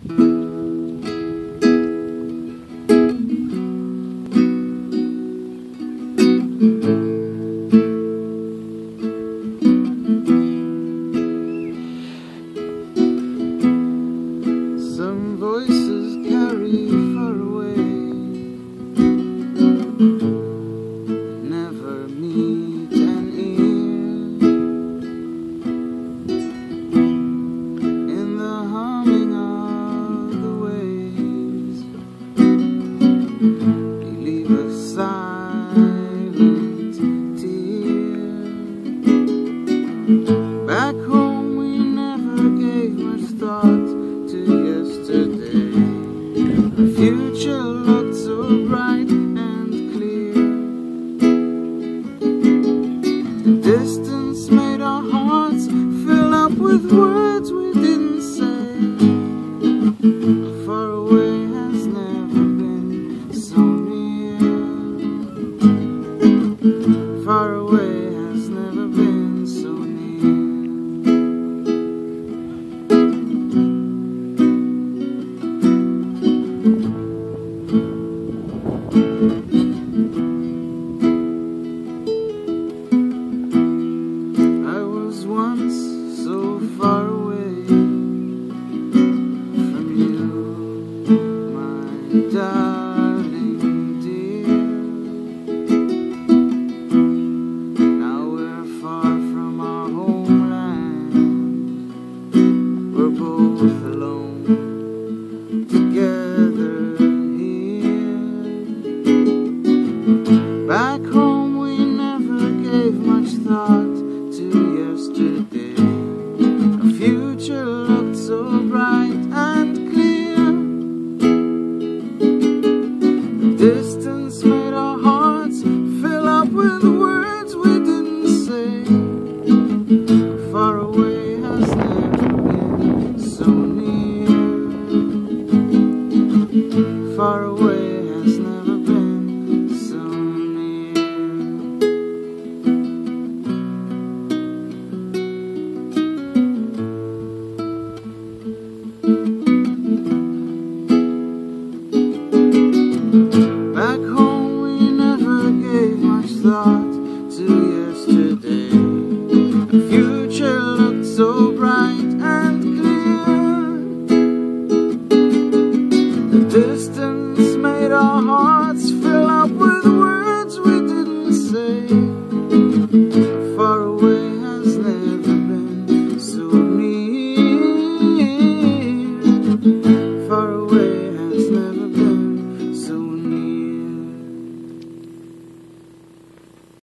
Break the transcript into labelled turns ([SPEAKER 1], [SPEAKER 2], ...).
[SPEAKER 1] Some voices carry far away, never meet an ear. In the humming of the waves, they leave a silent tear. Back home we never gave much thought to yesterday. Our future looked so bright and clear. The distance made our hearts fill up with words we didn't say. Far away has never been so near. Far away has never been so near. I was once so far away from you, my darling dear. Now we're far from our homeland. We're both alone together here. Back home we never gave much thought to yesterday. Our future looked so bright and clear. The distance made our hearts fill up with words we didn't say. Far away has never been so near. Far away has never been so near. Back home we never gave much thought to yesterday. The future looked so bright and clear. The distance made our hearts fill up with words we didn't say. Far away has never been so near. Far away